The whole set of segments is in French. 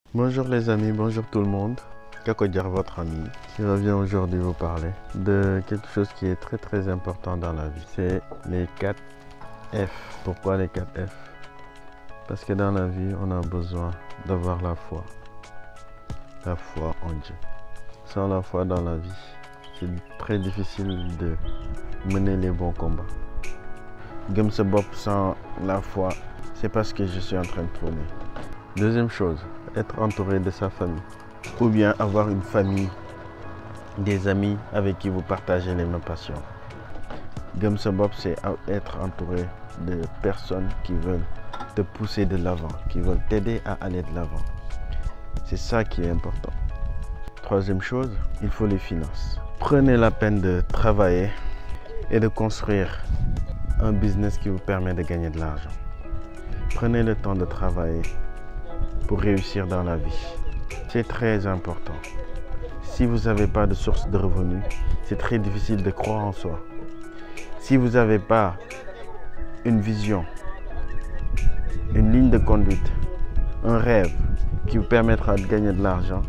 Bonjour les amis, bonjour tout le monde. Kakodjar, votre ami, qui revient aujourd'hui vous parler de quelque chose qui est très important dans la vie. C'est les 4 F. Pourquoi les 4 F? Parce que dans la vie, on a besoin d'avoir la foi. La foi en Dieu. Sans la foi dans la vie, c'est très difficile de mener les bons combats. Gëm sa bopp sans la foi, c'est pas ce que je suis en train de prôner. Deuxième chose, être entouré de sa famille. Ou bien avoir une famille, des amis avec qui vous partagez les mêmes passions. Gëm sa bopp, c'est être entouré de personnes qui veulent te pousser de l'avant, qui veulent t'aider à aller de l'avant. C'est ça qui est important. Troisième chose, il faut les finances. Prenez la peine de travailler et de construire un business qui vous permet de gagner de l'argent. Prenez le temps de travailler pour réussir dans la vie. C'est très important. Si vous n'avez pas de source de revenus, c'est très difficile de croire en soi. Si vous n'avez pas une vision, une ligne de conduite, un rêve qui vous permettra de gagner de l'argent,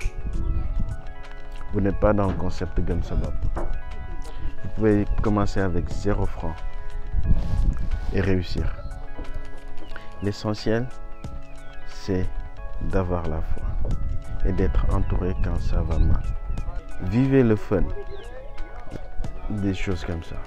vous n'êtes pas dans le concept de Gëm sa bopp. Vous pouvez commencer avec 0 francs et réussir. L'essentiel, c'est d'avoir la foi et d'être entouré quand ça va mal. Vivez le fun, des choses comme ça.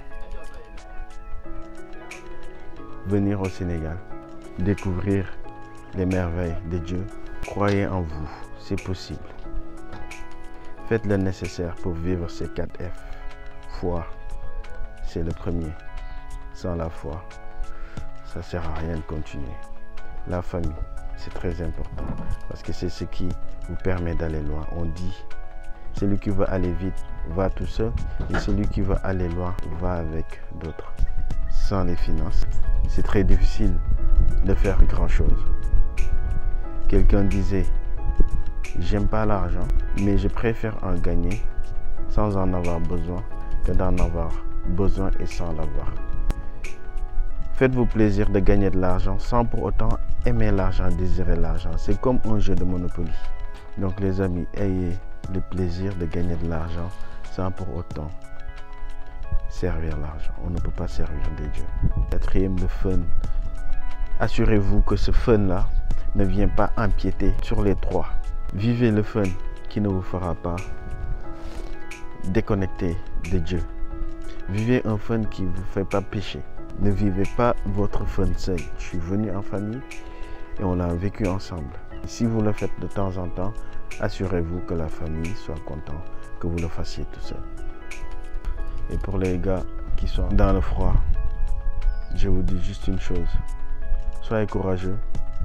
Venir au Sénégal, découvrir les merveilles de Dieu. Croyez en vous, c'est possible. Faites le nécessaire pour vivre ces 4 F. Foi, c'est le premier. Sans la foi, ça ne sert à rien de continuer. La famille, c'est très important parce que c'est ce qui vous permet d'aller loin. On dit, celui qui veut aller vite va tout seul et celui qui veut aller loin va avec d'autres. Sans les finances, c'est très difficile de faire grand chose. Quelqu'un disait, j'aime pas l'argent, mais je préfère en gagner sans en avoir besoin que d'en avoir besoin et sans l'avoir. Faites-vous plaisir de gagner de l'argent sans pour autant aimer l'argent, désirer l'argent. C'est comme un jeu de Monopoly. Donc les amis, ayez le plaisir de gagner de l'argent sans pour autant servir l'argent. On ne peut pas servir des dieux. Quatrième, le fun. Assurez-vous que ce fun-là ne vient pas empiéter sur les 3. Vivez le fun qui ne vous fera pas déconnecter de Dieu. Vivez un fun qui ne vous fait pas pécher. Ne vivez pas votre fun seul. Je suis venu en famille et on l'a vécu ensemble. Si vous le faites de temps en temps, assurez-vous que la famille soit contente que vous le fassiez tout seul. Et pour les gars qui sont dans le froid, je vous dis juste une chose. Soyez courageux,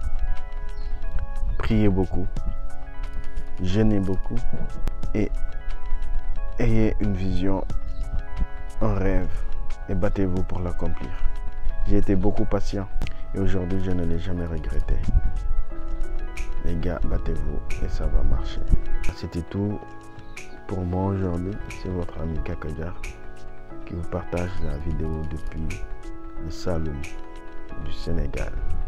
priez beaucoup, jeûnez beaucoup et ayez une vision, un rêve et battez-vous pour l'accomplir. J'ai été beaucoup patient et aujourd'hui je ne l'ai jamais regretté. Les gars, battez-vous et ça va marcher. C'était tout pour moi aujourd'hui. C'est votre ami Kakodjar qui vous partage la vidéo depuis le Saloum du Sénégal.